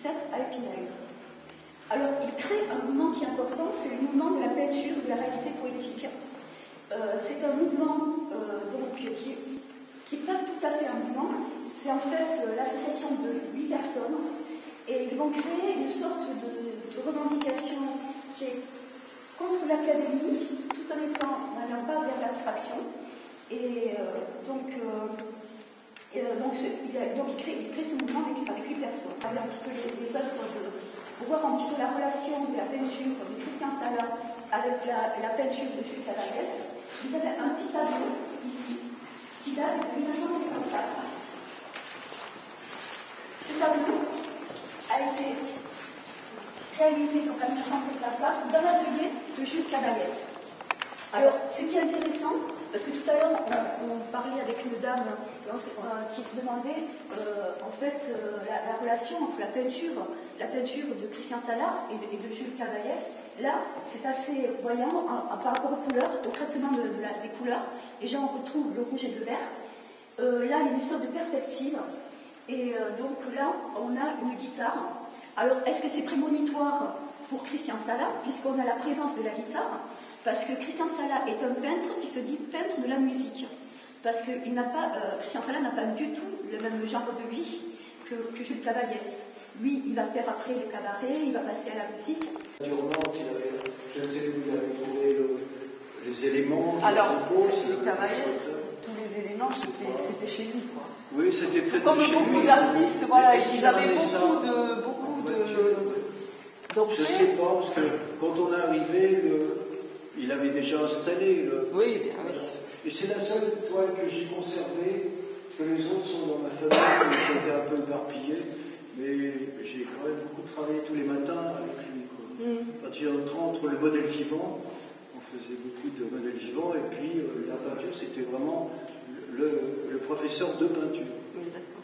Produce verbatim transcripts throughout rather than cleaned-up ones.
dix-sept à Épinal. Alors, il crée un mouvement qui est important, c'est le mouvement de la peinture de la réalité poétique. Euh, c'est un mouvement euh, donc, qui n'est pas tout à fait un mouvement, c'est en fait euh, l'association de huit personnes, et ils vont créer une sorte de, de revendication qui est contre l'académie, tout en étant n'allant pas vers l'abstraction. Et euh, donc, euh, et, euh, donc, il, a, donc il, crée, il crée ce mouvement avec, avec huit personnes. On va un petit peu les, les œuvres de, pour voir un petit peu la relation de la peinture de Christian Stala avec la, la peinture de Jules Cavallès. Vous avez un petit tableau ici qui date de mille neuf cent cinquante-quatre. Ce tableau a été réalisé donc, en mille neuf cent cinquante-quatre dans l'atelier de Jules Cavallès. Alors, ce qui est intéressant, parce que tout à l'heure, on, on parlait avec une dame euh, qui se demandait, euh, en fait, euh, la, la relation entre la peinture, la peinture de Christian Stala et de, et de Jules Cavallès. Là, c'est assez voyant en, en, par rapport aux couleurs, au traitement de, de la, des couleurs. Déjà, on retrouve le rouge et le vert. Euh, là, il y a une sorte de perspective. Et euh, donc là, on a une guitare. Alors, est-ce que c'est prémonitoire pour Christian Stala, puisqu'on a la présence de la guitare? Parce que Christian Stala est un peintre qui se dit peintre de la musique. Parce que il n'a pas, euh, Christian Stala n'a pas du tout le même genre de vie que, que Jules Cavallès. Lui, il va faire après le cabaret, il va passer à la musique. Durement, il avait, je ne sais où il avait trouvé le, les éléments. Alors, Jules Cavallès, tous les éléments, c'était chez lui, quoi. Oui, c'était près de Comme chez lui. Comme beaucoup d'artistes, voilà, ils avaient beaucoup de, beaucoup de, d'objets. Je ne sais pas, parce que quand on est arrivé, le, il avait déjà installé le... Oui, bien oui. Et c'est la seule toile que j'ai conservée, parce que les autres sont dans ma famille, ils étaient un peu éparpillés, mais j'ai quand même beaucoup travaillé tous les matins avec lui. Quoi. Mm. Quand il entrait entre le modèle vivant, on faisait beaucoup de modèles vivants, et puis euh, la peinture, c'était vraiment le, le professeur de peinture. Oui, d'accord.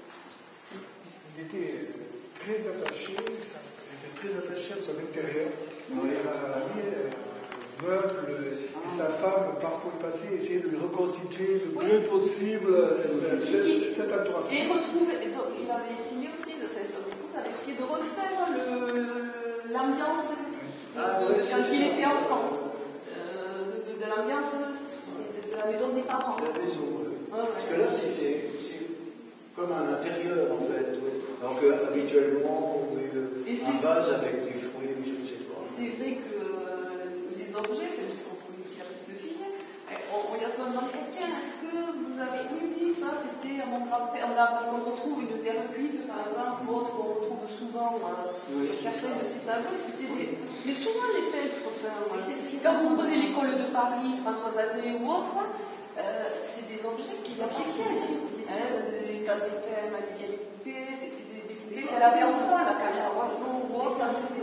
Il était très attaché, il était très attaché à son intérieur, oui. à la vie. Meubles, et sa femme, par le passé, essayait de lui reconstituer le oui. mieux possible euh, cette, cette entourage. Et il retrouve, il avait essayé aussi de faire ça, il avait essayé de refaire l'ambiance ah, ouais, quand il ça. était enfant, euh, de, de, de l'ambiance de, de la maison des parents. La maison, oui. Ouais, parce ouais. que là, c'est comme un intérieur, en fait. Oui. Alors qu'habituellement, on met le, un vase avec des fruits, je ne sais pas. C'est vrai que objets, c'est juste qu'on trouve une petite fille. On, on y a souvent demandé, tiens, est-ce que vous avez. Oui, oui, ça c'était à mon grand-père. Parce qu'on retrouve une terre cuite, par exemple, autre qu'on retrouve souvent euh, oui, sur certains de ces tableaux. Des... Mais souvent les peintres, enfin, c'est ce qui... quand vous prenez l'école de Paris, Françoise Adet ou autre, euh, c'est des objets qui sont bien sûr. Quand les femmes avaient des poupées, c'est des, des poupées qu'elle avait enfant, la cage à oiseaux ou autre, c'était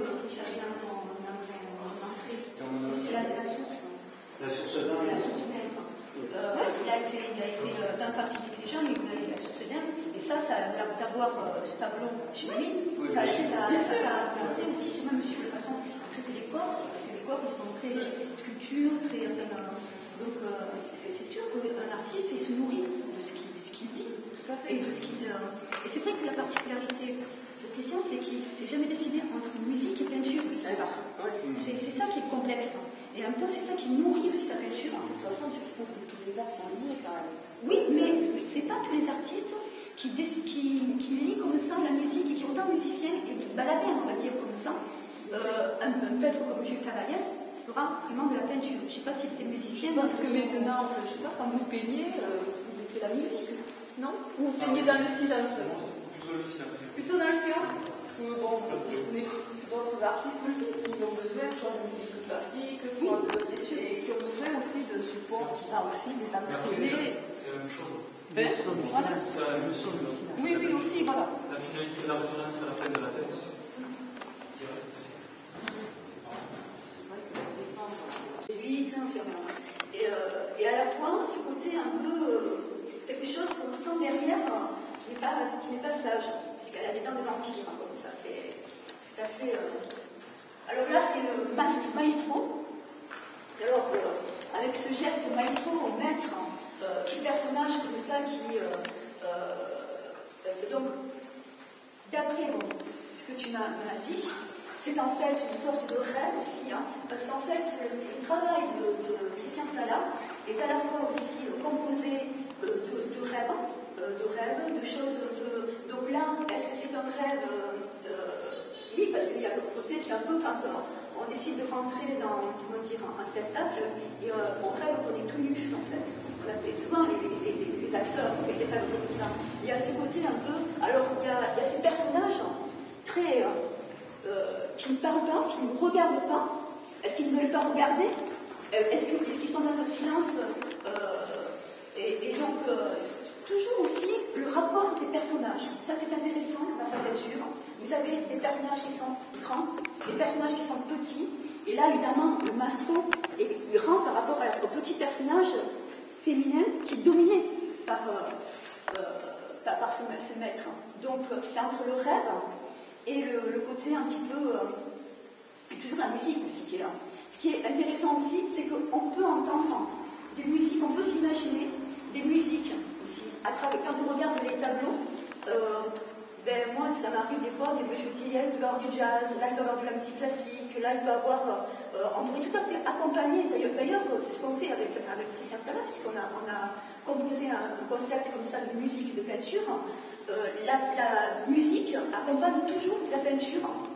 La, la source. La source d'un. La source même. Euh, ouais, il a été, il a été euh, d'un parti il était jeune, il voulait la source d'un. Et ça, ça d'avoir euh, ce tableau chez lui, oui, ça, ça, ça, ça a influencé aussi sur même sur la façon de traiter les corps, parce que les corps ils sont très sculptures, très. Euh, donc euh, c'est sûr qu'un artiste il se nourrit de ce qu'il qu vit, tout à fait, et de ce qu'il. Euh, et c'est vrai que la particularité de Christian, c'est qu'il ne s'est jamais décidé entre musique et peinture. Ouais. C'est ça qui est complexe. Et en même temps, c'est ça qui nourrit aussi sa peinture. De toute façon, je pense que tous les arts sont liés quand même. Oui, mais c'est pas tous les artistes qui, qui, qui lient comme ça la musique et qui sont autant musiciens et qui baladent, on va dire, comme ça. Euh, un, un peintre comme Jules Cavallès fera vraiment de la peinture. Je ne sais pas s'il était musicien. Parce que maintenant, je ne sais pas, quand vous peignez, euh, vous mettez la musique, non? Ou vous peignez dans le silence? Plutôt dans le silence. Plutôt dans le silence? Parce que, bon, vous connaissez d'autres artistes aussi qui ont besoin soit de musique classique, soit de, et qui ont besoin aussi de support qui a aussi des entraînés. C'est la même chose. Ben, voilà. C'est la même chose. Oui, oui, aussi, voilà. La finalité de la résonance à la fin de la tête, ce qui reste ceci. C'est pareil. Lui, c'est inférieur. Et, euh, et à la fois, ce côté un peu euh, quelque chose qu'on sent derrière qui n'est pas, pas sage, puisqu'elle a des dents de vampire, hein, comme ça, c'est assez. Euh... Alors là, c'est le maestro. Alors, euh, avec ce geste maestro, au maître, euh, petit personnage comme ça qui. Euh, euh, donc, d'après bon, ce que tu tu m'as dit, c'est en fait une sorte de rêve aussi, hein, parce qu'en fait, le travail de, de Christian Stala est à la fois aussi composé de, de, de rêves, de rêves, de choses. De, donc là, est-ce que c'est un rêve euh, Oui, parce qu'il y a le côté, c'est un peu quand on décide de rentrer dans, comment dire, un spectacle, et euh, on rêve qu'on est tout nu, en fait. On a fait souvent les, les, les, les acteurs ont fait des rêves comme ça. Il y a ce côté un peu. Alors, il y a, il y a ces personnages très. Euh, qui ne parlent pas, qui ne regardent pas. Est-ce qu'ils ne veulent pas regarder? Est-ce qu'ils est qu'ils sont dans le silence? euh, et, et donc, euh, toujours aussi le rapport des personnages. Ça, c'est intéressant dans sa peinture. Vous avez des personnages qui sont grands, des personnages qui sont petits. Et là, évidemment, le Mastro est grand par rapport à, au petit personnage féminin qui est dominé par, euh, euh, par, par ce, ce maître. Donc, c'est entre le rêve et le, le côté un petit peu, euh, toujours la musique aussi qui est là. Ce qui est intéressant aussi, c'est qu'on peut entendre des musiques, on peut s'imaginer des musiques aussi. À travers, quand on regarde les tableaux, euh, ben moi ça m'arrive des fois, des fois je dis, il peut y avoir du jazz, là il peut y avoir de la musique classique, là il peut y avoir, euh, on pourrait tout à fait accompagner, d'ailleurs c'est ce qu'on fait avec, avec Christian Stala, puisqu'on a, on a composé un concept comme ça de musique, de peinture. Euh, la, la musique accompagne toujours la peinture